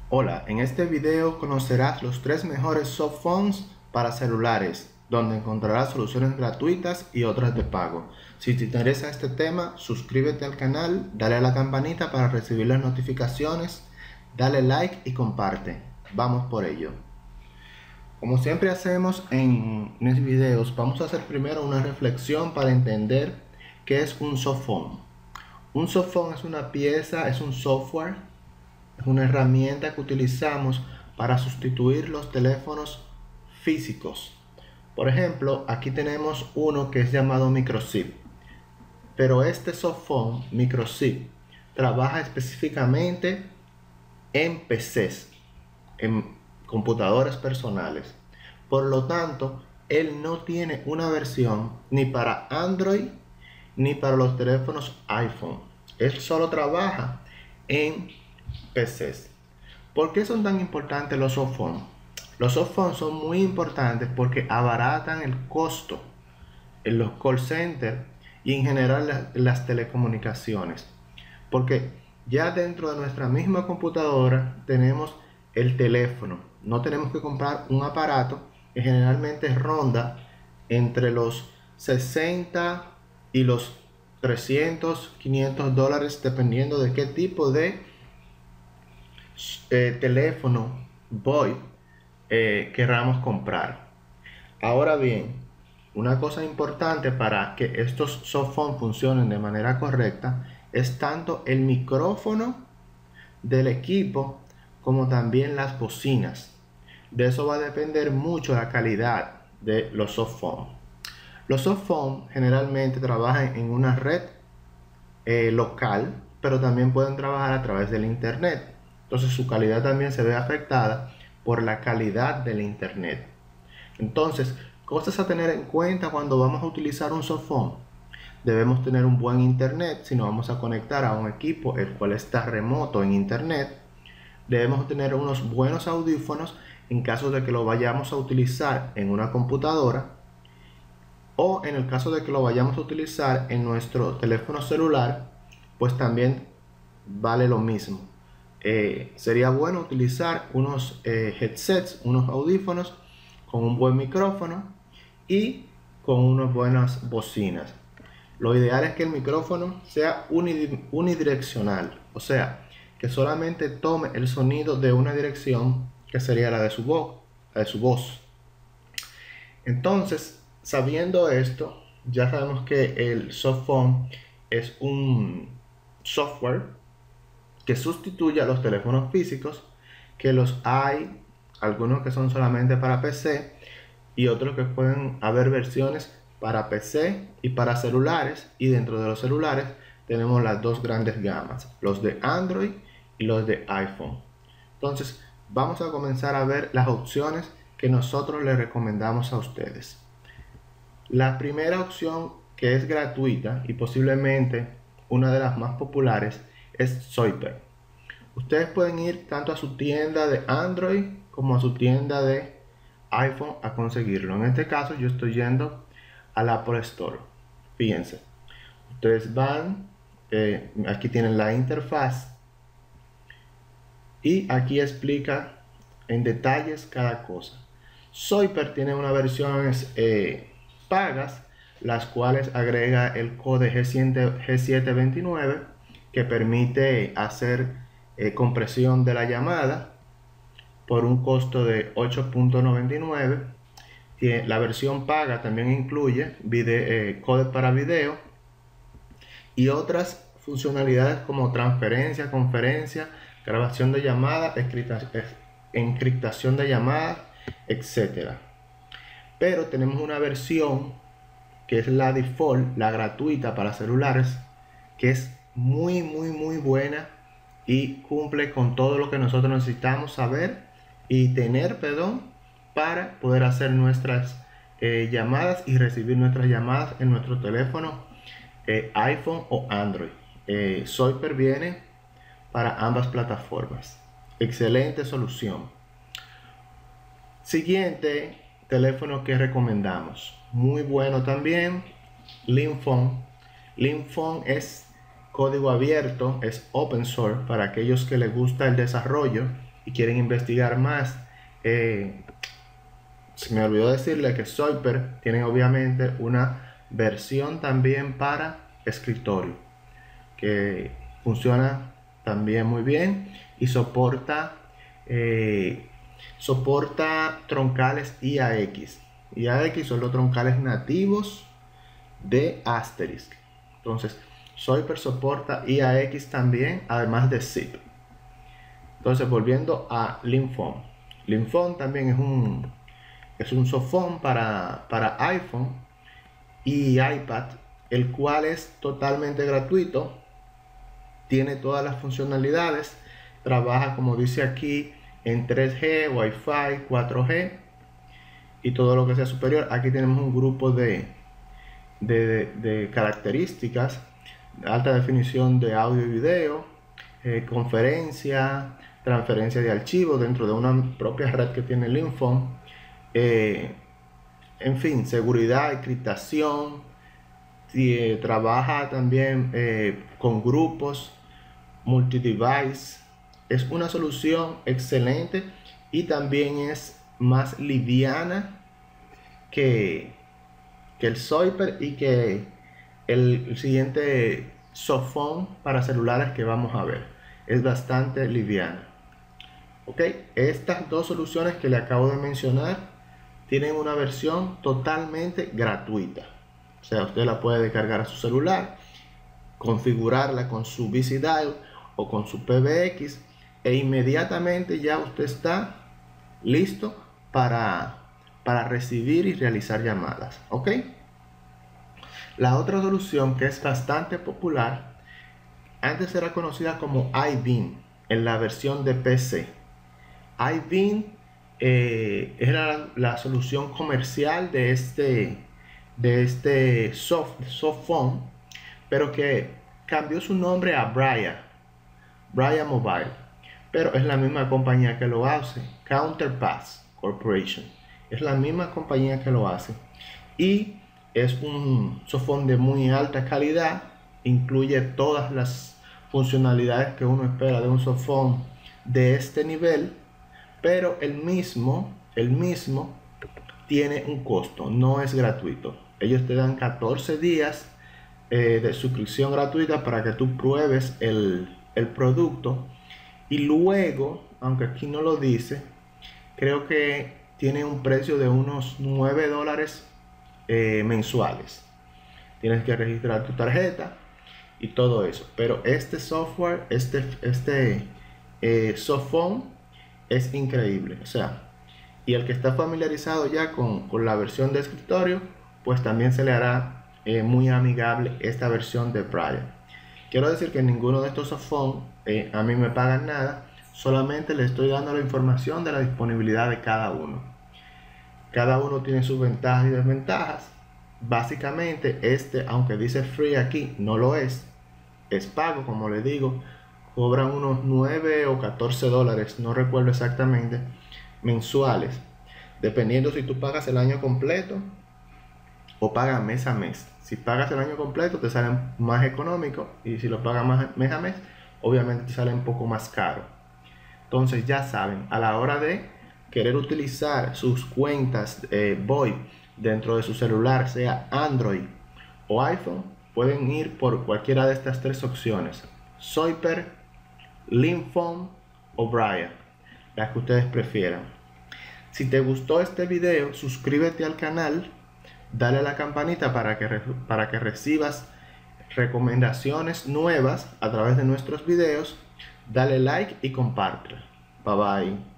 Hola, en este video conocerás los 3 mejores softphones para celulares, donde encontrarás soluciones gratuitas y otras de pago. Si te interesa este tema, suscríbete al canal, dale a la campanita para recibir las notificaciones, dale like y comparte. Vamos por ello. Como siempre hacemos en mis videos, vamos a hacer primero una reflexión para entender qué es un softphone. Un softphone es una pieza, es un software. Es una herramienta que utilizamos para sustituir los teléfonos físicos. Por ejemplo, aquí tenemos uno que es llamado microSIP. Pero este softphone microSIP trabaja específicamente en PCs, en computadoras personales. Por lo tanto, él no tiene una versión ni para Android ni para los teléfonos iPhone. Él solo trabaja en PCs. ¿Por qué son tan importantes los softphones? Los softphones son muy importantes porque abaratan el costo en los call centers y en general las telecomunicaciones. Porque ya dentro de nuestra misma computadora tenemos el teléfono. No tenemos que comprar un aparato que generalmente ronda entre los 60 y los 300, 500 dólares dependiendo de qué tipo de teléfono VoIP queramos comprar. Ahora bien, una cosa importante para que estos softphones funcionen de manera correcta es tanto el micrófono del equipo como también las bocinas. De eso va a depender mucho la calidad de los softphones. Los softphones generalmente trabajan en una red local, pero también pueden trabajar a través del internet. Entonces su calidad también se ve afectada por la calidad del internet. Entonces, cosas a tener en cuenta cuando vamos a utilizar un softphone. Debemos tener un buen internet si nos vamos a conectar a un equipo el cual está remoto en internet. Debemos tener unos buenos audífonos en caso de que lo vayamos a utilizar en una computadora o en el caso de que lo vayamos a utilizar en nuestro teléfono celular, pues también vale lo mismo. Sería bueno utilizar unos headsets, unos audífonos con un buen micrófono y con unas buenas bocinas. Lo ideal es que el micrófono sea unidireccional, o sea, que solamente tome el sonido de una dirección, que sería la de su voz. Entonces, sabiendo esto, ya sabemos que el softphone es un software que sustituye a los teléfonos físicos, que los hay, algunos que son solamente para PC y otros que pueden haber versiones para PC y para celulares, y dentro de los celulares tenemos las dos grandes gamas, los de Android y los de iPhone. Entonces vamos a comenzar a ver las opciones que nosotros les recomendamos a ustedes. La primera opción, que es gratuita y posiblemente una de las más populares, es Soiper. Ustedes pueden ir tanto a su tienda de Android como a su tienda de iPhone a conseguirlo. En este caso yo estoy yendo al Apple Store. Fíjense, ustedes van, aquí tienen la interfaz y aquí explica en detalles cada cosa. Soiper tiene unas versiones pagas, las cuales agrega el código G729 que permite hacer compresión de la llamada por un costo de 8.99. La versión paga también incluye códec para video y otras funcionalidades como transferencia, conferencia, grabación de llamadas, encriptación de llamadas, etc. Pero tenemos una versión que es la default, la gratuita para celulares, que es muy buena y cumple con todo lo que nosotros necesitamos saber y tener, para poder hacer nuestras llamadas y recibir nuestras llamadas en nuestro teléfono iPhone o Android. Soiper viene para ambas plataformas. Excelente solución. Siguiente teléfono que recomendamos, muy bueno también, Linfone. Linfone es código abierto, es open source para aquellos que les gusta el desarrollo y quieren investigar más, se me olvidó decirle que Zoiper tiene obviamente una versión también para escritorio que funciona también muy bien y soporta troncales IAX. IAX son los troncales nativos de Asterisk. Entonces Zoiper soporta IAX también, además de zip. Entonces, volviendo a Linfone. Linfone también es un softphone para iPhone y iPad, el cual es totalmente gratuito. Tiene todas las funcionalidades. Trabaja, como dice aquí, en 3G, Wi-Fi, 4G y todo lo que sea superior. Aquí tenemos un grupo de características: alta definición de audio y video, conferencia, transferencia de archivos dentro de una propia red que tiene Linfone, en fin, seguridad, encriptación. Trabaja también con grupos, multi-device. Es una solución excelente y también es más liviana que el Zoiper y que el siguiente softphone para celulares que vamos a ver. Es bastante liviana. Ok, estas dos soluciones que le acabo de mencionar tienen una versión totalmente gratuita. O sea, usted la puede descargar a su celular, configurarla con su Busy Dial o con su PBX e inmediatamente ya usted está listo para recibir y realizar llamadas. Ok, la otra solución que es bastante popular, antes era conocida como iBeam en la versión de PC. iBeam era la solución comercial de este softphone, pero que cambió su nombre a Braille Mobile, pero es la misma compañía que lo hace, Counterpass Corporation. Es la misma compañía que lo hace y es un softphone de muy alta calidad. Incluye todas las funcionalidades que uno espera de un softphone de este nivel, pero el mismo tiene un costo, no es gratuito. Ellos te dan 14 días de suscripción gratuita para que tú pruebes el producto y luego, aunque aquí no lo dice, creo que tiene un precio de unos $9 mensuales. Tienes que registrar tu tarjeta y todo eso, pero este software, softphone es increíble. O sea, y el que está familiarizado ya con la versión de escritorio, pues también se le hará muy amigable esta versión de Braille. Quiero decir que ninguno de estos softphones a mí me pagan nada, solamente le estoy dando la información de la disponibilidad de cada uno. Cada uno tiene sus ventajas y desventajas. Básicamente aunque dice free aquí, no lo es pago, como le digo. Cobran unos 9 o 14 dólares, no recuerdo exactamente, mensuales, dependiendo si tú pagas el año completo o pagas mes a mes. Si pagas el año completo te sale más económico, y si lo pagas mes a mes, obviamente te sale un poco más caro. Entonces ya saben, a la hora de querer utilizar sus cuentas VoIP dentro de su celular, sea Android o iPhone, pueden ir por cualquiera de estas tres opciones: Zoiper, Linfone o Braille, las que ustedes prefieran. Si te gustó este video, suscríbete al canal, dale a la campanita para que recibas recomendaciones nuevas a través de nuestros videos, dale like y compártelo. Bye bye.